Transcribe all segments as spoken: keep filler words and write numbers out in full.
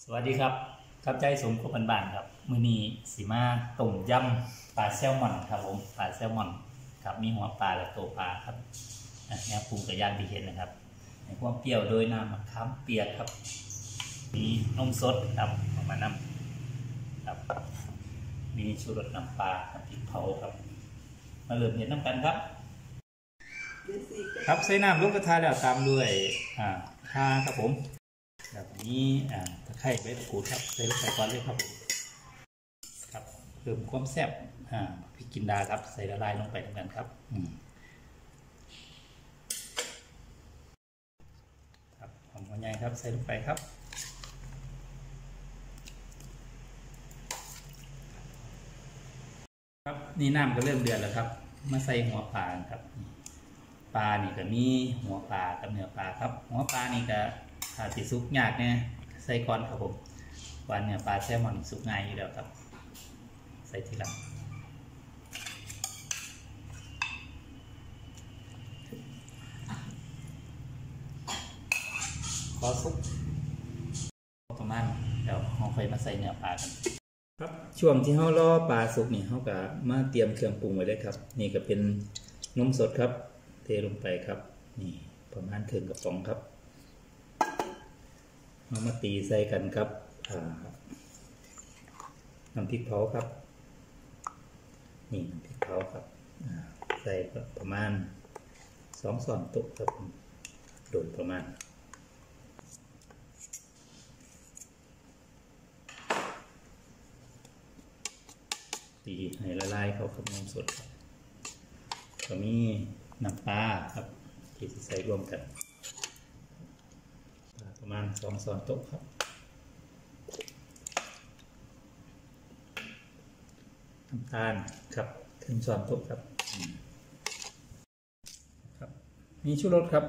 สวัสดีครับกับใจสมกับบ้านๆครับมื้อนี้สิมาต้มยำปลาแซลมอนครับผมปลาแซลมอนครับมีหัวปลาและตัวปลาครับแนวปรุงกับย่างที่เห็นนะครับในความเปรี้ยวโดยน้ำมะขามเปียกครับมีนมสดครับออกมานำครับมีชูรสน้ำปลาพริกเผาครับมาเริ่มเห็นน้ำกันครับครับใส่น้ำลูกกระทะแล้วตามด้วยอ่าข่าครับผมแบบนี้อ่าตะไคร้ใบมะกรูดครับใส่ลงไปก่อนเลยครับครับเพิ่มความแซ่บอ่าพริกจินดาครับใส่ละลายลงไปเหมือนกันครับอืมครับหอมหัวใหญ่ครับใส่ลงไปครับครับนี่น้ำก็เริ่มเดือดแล้วครับมาใส่หัวปลาครับปลานี่ก็มีหัวปลากับเนื้อปลาครับหัวปลานี่ก็ถ้าติดซุกยากเนี่ยใส่ก่อนครับผมวันเนื้อปลาแซลมอนสุกง่ายอยู่แล้วครับใส่ทีหลังพอสุกประมาณเดี๋ยวเราค่อยมาใส่เนื้อปลากันครับช่วงที่เรารอปลาสุกนี่เราก็มาเตรียมเครื่องปรุงไว้เลยครับนี่ก็เป็นนมสดครับเทลงไปครับนี่ประมาณครึ่งกระป๋องครับมามาตีใส่กันครับน้ำพริกเผาครับนี่น้ำพริกเผาครับใส่ประมาณสองช้อนโต๊ะครับโดยประมาณตีให้ละลายเข้ากับนมสดก็มีน้ำปลาครับที่ใส่รวมกันประมาณสองช้อนโต๊ะครับน้ำตาลครับครึ่งช้อนโต๊ะครับครับมีชูรสครับ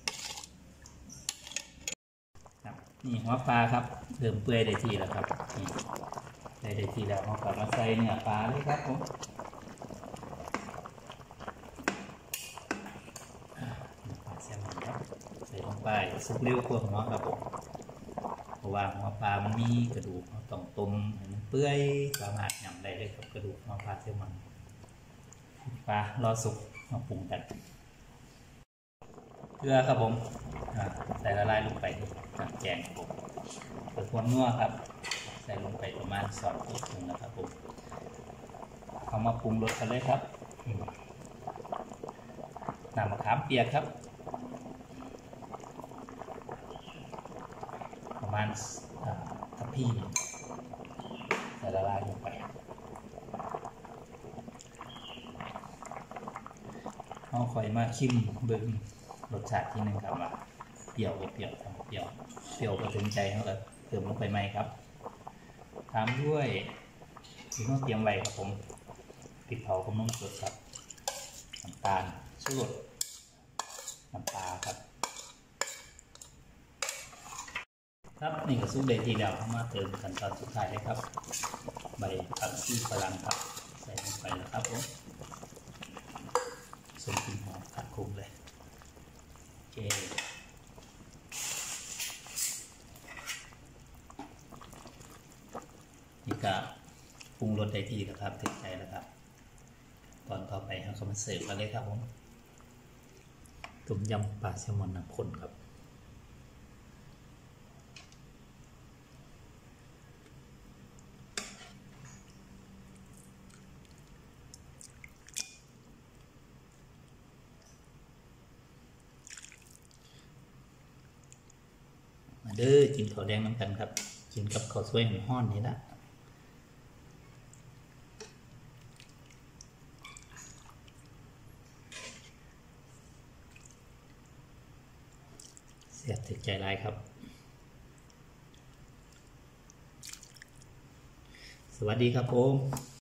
ครับนี่หัวปลาครับเริ่มเปื่อยได้ทีแล้วครับนี่ได้ได้ทีแล้วเราก็มาใส่เนื้อปลาเลยครับผมใส่ลงไปสุกเร็วกว่าหัวครับผมเพราะว่าหัวปลามันมีกระดูกเราต้องต้มให้มันเปื่อยสามารถยำได้เลยกับกระดูกหัวปลาแซลมอนปลารอสุกมาปรุงกันเกลือครับผมใส่ละลายลงไปที่น้ำแกงครับผมเปิดความนัวครับใส่ลงไปประมาณสองช้อนโต๊ะนะครับผมเอามาปรุงรสกันเลยครับน้ำมะขามเปียกครับประมาณทัพพีใส่ละลายลงไปเอาค่อยมาชิมเบิ้งรสชาติที่หนึ่งครับว่าเปรี้ยวกับเปรี้ยวทำเปรี้ยวเปรี้ยวก็ถึงใจเขาก็เติมลงไปไหมครับตามด้วยที่ต้องเตรียมไว้ครับผมพริกเผากับนมสดครับน้ำตาลชูรสน้ำปลาครับครับนี่ก็ซุปเด็ดทีเดียวเข้ามาเติมขั้นตอนสุดท้ายเลยครับใบผักชีฝรั่งครับใส่ลงไปแล้วครับผมส่วนกลิ่นหอมขัดคุมเลยโอเคนี่ก็ปรุงรสได้ทีแล้วครับถึงใจแล้วครับตอนต่อไปเราก็มาเสิร์ฟกันเลยครับผมต้มยำปลาแซลมอนน้ำข้นครับมาเด้อกินข้าวแดงน้ำกันครับกินกับข้าวสวยห่อนๆนี่ละเสียบถึงใจร้ายครับสวัสดีครับผม